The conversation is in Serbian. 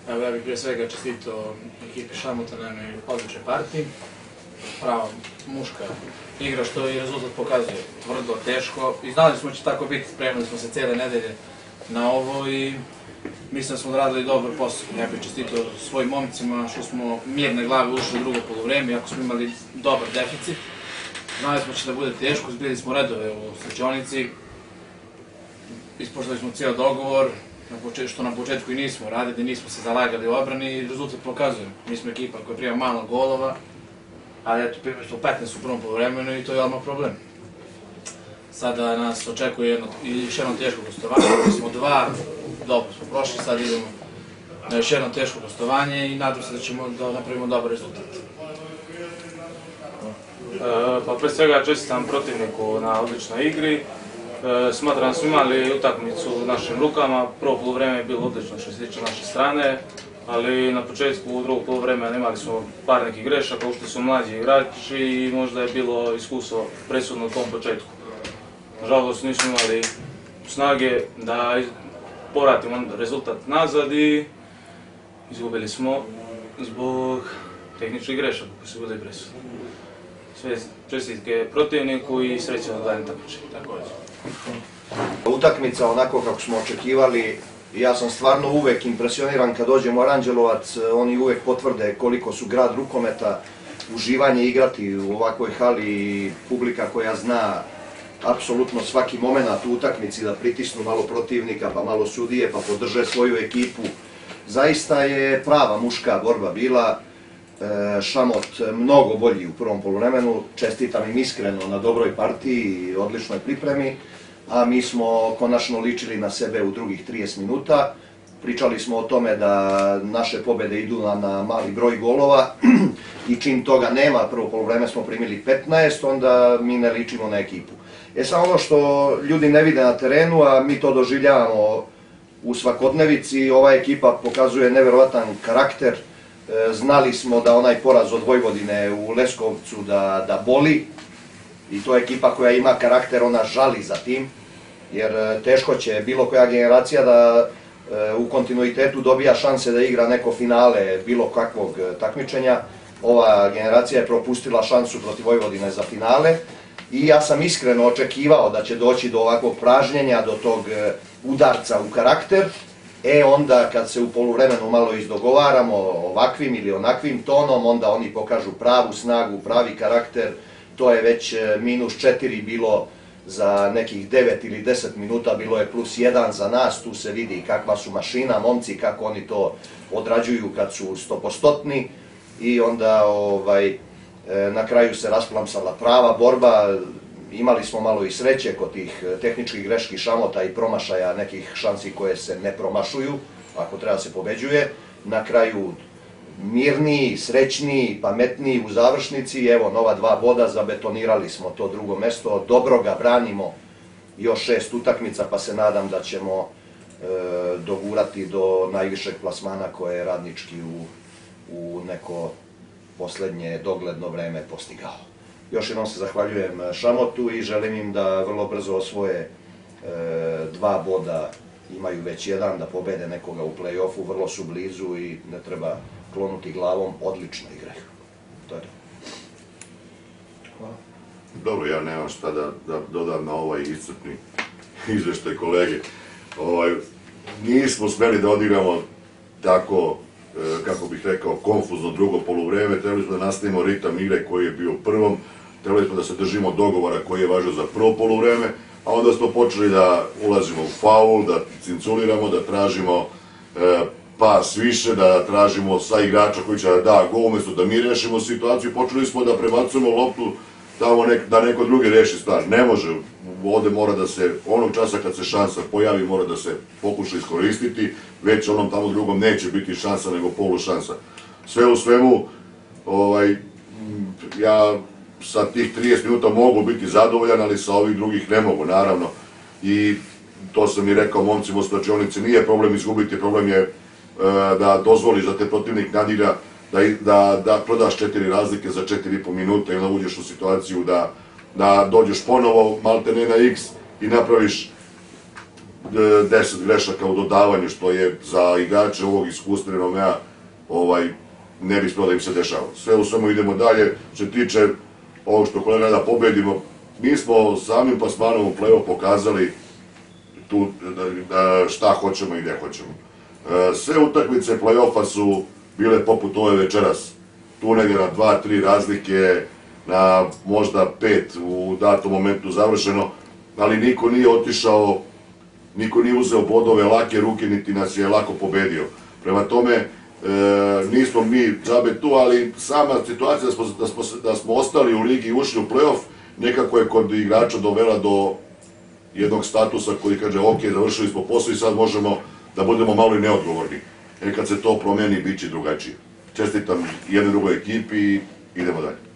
Evo, ja bih prije svega čestitao ekipi Šamota na jednoj odličnoj partiji. Prava muška igra, što i rezultat pokazuje. Tvrdo, teško. I znali smo da će tako biti, spremili smo se cijele nedelje na ovo i mislim da smo odradili dobar posao. Ja bih čestitao svojim momcima što smo mirne glave ušli u drugo poluvreme, iako smo imali dobar deficit. Znali smo da će da bude teško, zbili smo redove u slačionici. Ispoštovali smo cijel dogovor, što na početku i nismo radili, nismo se zalagali u obrani i rezultat pokazuje. Mi smo ekipa koja prima malo golova, ali eto, primili smo 15 u prvom poluvremenu i to je odmah problem. Sada nas očekuje još jedno teško gostovanje, mi smo dobro smo prošli, sad idemo na još jedno teško gostovanje i nadam se da ćemo da napravimo dobar rezultat. Pa pre svega čestitam protivniku na odličnoj igri. Smatram da smo imali utakmicu u našim rukama, prvo poluvreme je bilo odlično što se tiče naše strane, ali na početku drugog poluvremena imali smo par nekih grešaka, ušli su mlađi igrači i možda je bilo iskustvo presudno u tom početku. Nažalost nismo imali snage da povratimo rezultat nazad i izgubili smo zbog tehničkih grešaka koji su bili presudni. Sve čestitke protivniku i sreće na daljnjem takmičenju. Utakmica onako kako smo očekivali, ja sam stvarno uvek impresioniran kad dođem u Aranđelovac, oni uvek potvrde koliko su grad rukometa, uživanje igrati u ovakvoj hali i publika koja zna apsolutno svaki moment u utakmici da pritisnu malo protivnika, pa malo sudije, pa podrže svoju ekipu. Zaista je prava muška borba bila. Šamot mnogo bolji u prvom poluvremenu, čestitam im iskreno na dobroj partiji i odličnoj pripremi, a mi smo konačno ličili na sebe u drugih 30 minuta. Pričali smo o tome da naše pobede idu na mali broj golova i čim toga nema, prvo poluvreme smo primili 15, onda mi ne ličimo na ekipu. Samo ono što ljudi ne vide na terenu, a mi to doživljavamo u svakodnevici, ova ekipa pokazuje neverovatan karakter. Znali smo da onaj poraz od Vojvodine u Leskovcu da boli i to je ekipa koja ima karakter, ona žali za tim, jer teško će bilo koja generacija da u kontinuitetu dobija šanse da igra neko finale bilo kakvog takmičenja. Ova generacija je propustila šansu protiv Vojvodine za finale i ja sam iskreno očekivao da će doći do ovakvog pražnjenja, do tog udarca u karakter. Onda kad se u poluvremenu malo izdogovaramo ovakvim ili onakvim tonom, onda oni pokažu pravu snagu, pravi karakter. To je već -4 bilo za nekih 9 ili 10 minuta, bilo je +1 za nas, tu se vidi kakva su mašina, momci, kako oni to odrađuju kad su 100%-ni i onda na kraju se rasplamsala prava borba. Imali smo malo i sreće kod tih tehničkih greški Šamota i promašaja nekih šansi koje se ne promašuju, ako treba se pobeđuje. Na kraju mirniji, srećniji, pametniji u završnici. Evo, nova 2 boda, zabetonirali smo to drugo mesto, dobro ga branimo još 6 utakmica, pa se nadam da ćemo dogurati do najvišeg plasmana koje je Radnički u neko poslednje dogledno vreme postigao. Još jednom se zahvaljujem Šamotu i želim im da vrlo brzo osvoje 2 boda, imaju već 1, da pobede nekoga u play-offu, vrlo su blizu i ne treba klonuti glavom, odlično igraju. To je to. Hvala. Dobro, ja nemam šta da dodam na ovaj iscrpni izveštaj kolege. Nismo smeli da odigramo tako, kako bih rekao, konfuzno drugo poluvreme, trebali smo da nastavimo ritam igre koji je bio u prvom, trebali smo da se držimo dogovora koji je važio za prvo poluvreme, a onda smo počeli da ulazimo u faul, da cinculiramo, da tražimo pas više, da tražimo sa igrača koji će da da gol, umjesto da mi rešimo situaciju, počeli smo da prebacujemo loptu tamo da neko drugi reši stvar. Ne može, ovde mora da se, onog časa kad se šansa pojavi, mora da se pokuša iskoristiti, već onom tamo drugom neće biti šansa nego polušansa. Sve u svemu, ja sa tih 30 minuta mogu biti zadovoljan, ali sa ovih drugih ne mogu, naravno. I to sam i rekao momcima u slačionici, nije problem izgubiti, problem je da dozvoliš da te protivnik nadigra, da prodaš 4 razlike za 4,5 minuta i onda uđeš u situaciju da dođeš ponovo malte ne na X i napraviš 10 grešaka u dodavanju, što je za igrače ovog iskustva renomea ne bi smelo da im se dešava. Sve u svemu idemo dalje. Što se tiče ovog što kolega da pobedimo, mi smo samim plasmanom u play-off pokazali šta hoćemo i gde hoćemo. Sve utakmice play-offa su bile poput ove večeras. Tu negdje na 2-3 razlike, na možda 5 u datom momentu završeno, ali niko nije otišao, niko nije uzeo bodove lake ruke, niti nas je lako pobedio. Prema tome, nismo mi džabe tu, ali sama situacija da smo ostali u ligi i ušli u play-off, nekako je kod igrača dovela do jednog statusa koji kaže ok, završili smo posao i sad možemo da budemo malo i neodgovorni. Kad se to promeni, bit će drugačije. Čestitam jednoj drugoj ekipi i idemo dalje.